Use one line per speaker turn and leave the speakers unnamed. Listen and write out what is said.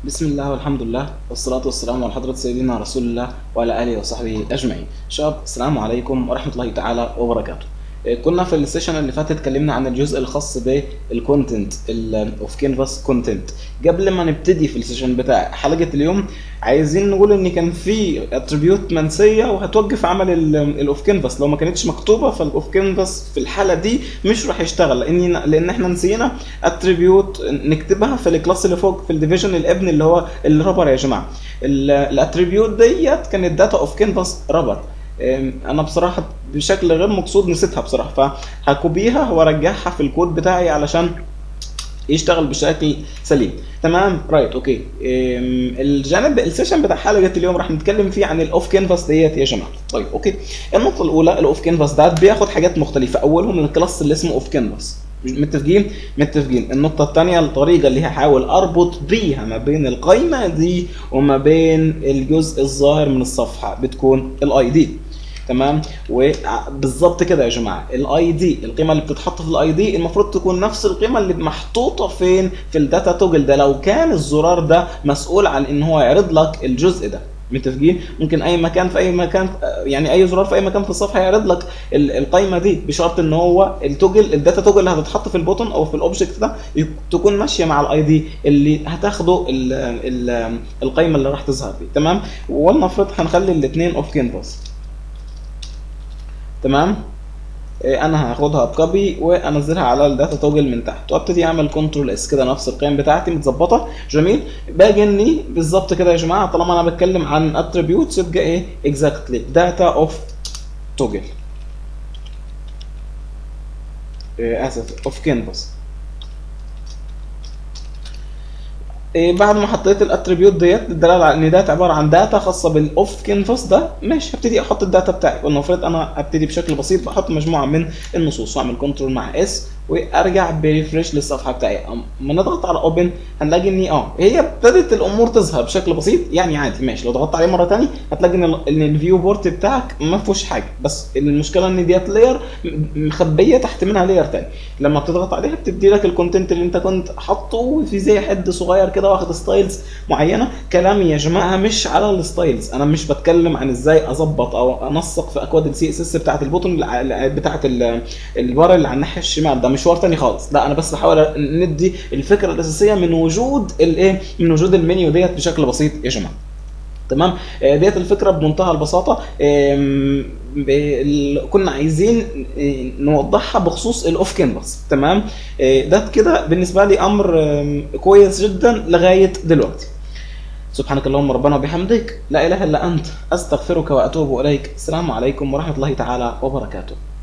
بسم الله والحمد لله والصلاة والسلام على حضرة سيدنا رسول الله وعلى آله وصحبه أجمعين. شباب السلام عليكم ورحمة الله تعالى وبركاته. كنا في السيشن اللي فاتت اتكلمنا عن الجزء الخاص بالكونتنت اوف كانفاس كونتنت. قبل ما نبتدي في السيشن بتاع حلقة اليوم عايزين نقول ان كان في اتريبيوت منسية وهتوقف عمل الاوف كانفاس. لو ما كانتش مكتوبة فالاوف كانفاس في الحالة دي مش راح يشتغل لان احنا نسينا اتريبيوت نكتبها في الكلاس اللي فوق في الديفيجن الابن اللي هو الرابر يا جماعة. الاتريبيوت ديت كانت داتا اوف كانفاس رابر. انا بصراحه بشكل غير مقصود نسيتها بصراحه، فهكوبيها وارجعها في الكود بتاعي علشان يشتغل بشكل سليم. تمام رايت اوكي. الجانب السيشن بتاع حلقه اليوم راح نتكلم فيه عن الاوف كانفاس ديت يا جماعه. طيب اوكي، النقطه الاولى الاوف كانفاس ده بياخد حاجات مختلفه، اولهم الكلاس اللي اسمه اوف كانفاس. متفقين. النقطه الثانيه الطريقه اللي هحاول اربط بيها ما بين القائمه دي وما بين الجزء الظاهر من الصفحه بتكون الاي دي. تمام، وبالظبط كده يا جماعه الاي دي، القيمه اللي بتتحط في الاي دي المفروض تكون نفس القيمه اللي محطوطه فين في الداتا توجل ده، لو كان الزرار ده مسؤول عن ان هو يعرض لك الجزء ده. متفقين؟ ممكن اي مكان في اي مكان، يعني اي زرار في اي مكان في الصفحه يعرض لك القائمه دي، بشرط ان هو التوجل الداتا توجل اللي هتتحط في البوتن او في الاوبجكت ده تكون ماشيه مع الاي دي اللي هتاخده القائمه اللي راح تظهر فيه. تمام، ولنفرض هنخلي الاثنين اوف كانفاس. تمام، انا هاخدها بكوبي وانزلها على الداتا توجل من تحت وابتدي اعمل كنترول اس كده، نفس القيم بتاعتي متظبطه. جميل، باجي اني بالظبط كده يا جماعه طالما انا بتكلم عن اتريبيوتس يبقى ايه اكزاكتلي داتا اوف توجل، اسف اوف كانفاس. بعد ما حطيت الاتريبيوت ديت الدلاله على ان داتا عباره عن داتا خاصه بالاوف كانفاس ده، ماشي هبتدي احط الداتا بتاعي. ولنفرض انا هبتدي بشكل بسيط بحط مجموعه من النصوص واعمل كنترول مع اس وارجع بريفريش للصفحه بتاعي. اما نضغط على اوبن هنلاقي ان هي ابتدت الامور تظهر بشكل بسيط، يعني عادي ماشي. لو ضغطت عليه مره ثانيه هتلاقي ان الفيو بورت بتاعك ما فيهوش حاجه، بس المشكله ان ديت لاير مخبيه تحت منها لاير ثاني. لما بتضغط عليها بتدي لك الكونتنت اللي انت كنت حاطه في زي حد صغير كده واخد ستايلز معينه. كلامي يا جماعه مش على الستايلز، انا مش بتكلم عن ازاي اظبط او انسق في اكواد السي اس اس بتاعت البوتن بتاعت البار اللي على الناحيه الشمال، ده مشوار تاني خالص. لا انا بس بحاول ندي الفكره الاساسيه من وجود من وجود المنيو ديت بشكل بسيط يا جماعه. تمام، ديت الفكره بمنتهى البساطه. كنا عايزين نوضحها بخصوص الاوف كانفاس. تمام، ده كده بالنسبه لي امر كويس جدا لغايه دلوقتي. سبحانك اللهم ربنا وبحمدك لا اله الا انت استغفرك واتوب اليك. السلام عليكم ورحمه الله تعالى وبركاته.